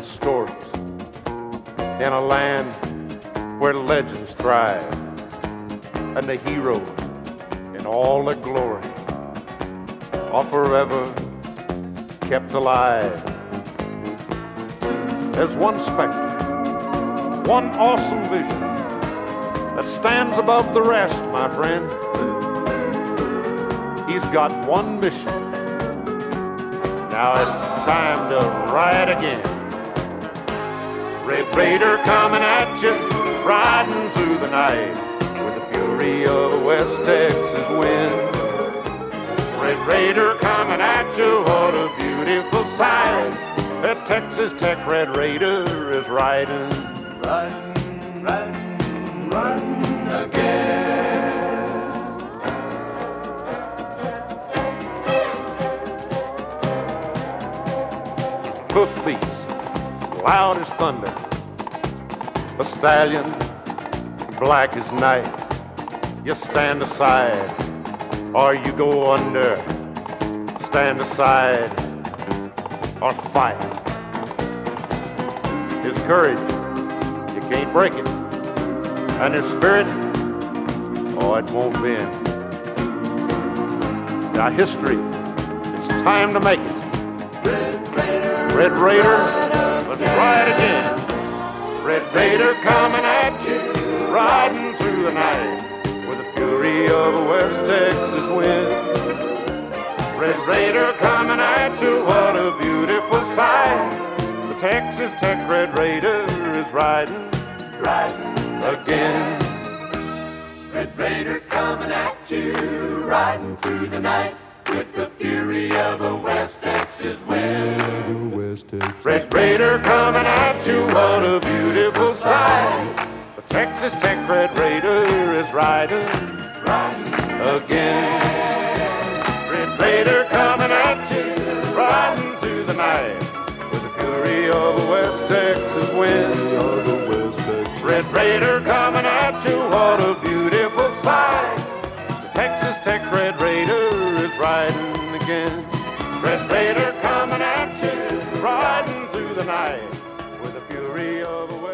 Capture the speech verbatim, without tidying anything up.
with stories in a land where legends thrive and the heroes in all their glory are forever kept alive. There's one specter, one awesome vision that stands above the rest, my friend. He's got one mission. Now it's time to ride again. Red Raider coming at you, riding through the night with the fury of a West Texas wind. Red Raider coming at you, what a beautiful sight. That Texas Tech Red Raider is riding, riding, riding, riding again. Hoof beats, loud as thunder. A stallion, black as night. You stand aside, or you go under. Stand aside, or fight. His courage, you can't break it. And his spirit, oh, it won't bend. Now history, it's time to make it. Red Raider, Red Raider, let's ride again. Red Raider coming at you, riding through the night with the fury of a West Texas wind. Red Raider coming at you, what a beautiful sight. The Texas Tech Red Raider is riding, riding again. Red Raider coming at you, riding through the night with the fury of a West Texas wind. West Texas. Red Raider coming at you, what a beautiful sight. The Texas Tech Red Raider is riding, Riding again. Red Raider coming at you, riding through the night with the fury of a West Texas wind. Of the West Texas. Red Raider coming at you, what a beautiful sight. The Texas Tech Red Raider is riding again. Red Raider coming at you, riding through the night with the fury of a West